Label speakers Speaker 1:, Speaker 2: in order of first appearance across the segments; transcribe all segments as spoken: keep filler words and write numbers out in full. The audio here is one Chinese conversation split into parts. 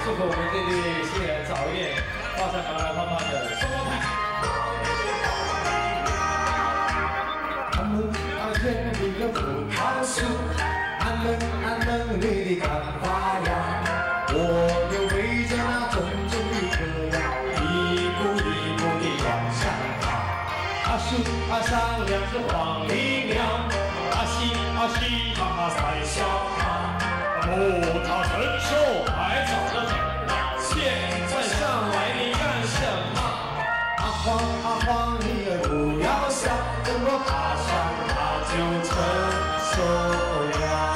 Speaker 1: 祝福我们这对新人早一点画上白白胖胖的双胞胎。俺们阿姐你的葡萄树，俺们俺们你的干花呀，我就围着那种种的歌呀，一步一步地往上爬。阿树阿上两只黄鹂鸟，阿西阿西哈哈赛小马。 葡萄成熟还早得很，现在上来你干什么？阿黄阿黄，你也不要笑，等我爬上它就成熟了。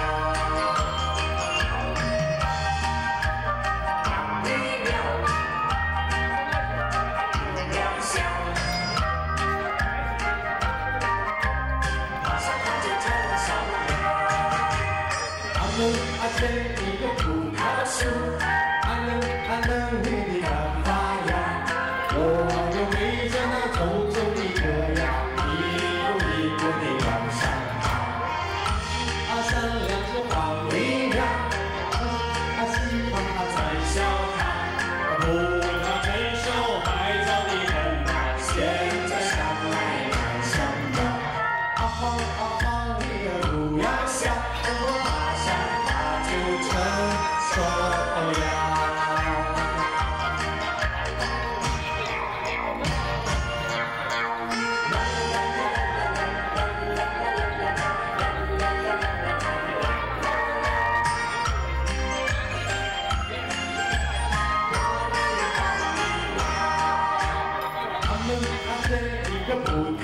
Speaker 1: 阿姐，你的葡萄树，俺能俺能你的干花呀，我又围着那种种的歌呀，一步一步地往上爬。阿上两只黄鹂鸟，阿西方阿在笑它，葡萄成熟还早得很，现在上来看什么？阿黄阿黄，你也不要笑，等我爬上。 成熟了。他们他这一个葡